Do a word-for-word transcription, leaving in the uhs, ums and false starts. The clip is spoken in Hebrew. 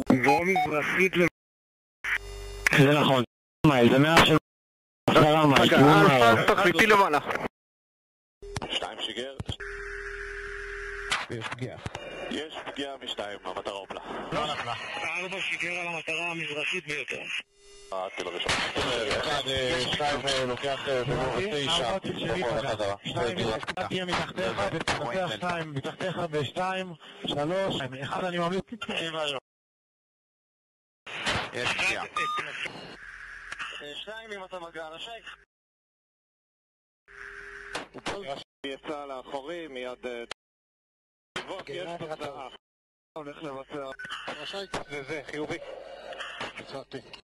דרום מזרחית ל... זה נכון, זה מאה של... אלפא, תחליטי למעלה. שתיים שיגר. יש פגיעה. יש פגיעה משתיים, המטרה הופלה. לא נפלה. ארבע שיגר על המטרה המזרחית ביותר. הטיל הראשון. אחד, שתיים לוקח במור ותשע. שתיים תהיה מתחתיך, ותנצח שתיים, מתחתיך בשתיים, שלוש, אחד אני ממליץ. יש פגיעה. שתיים אם אתה מגע נשק. יצא לאחורי מיד תבוק, יש תוצאה. הולך לבצע. זה זה, חיובי. יצאתי.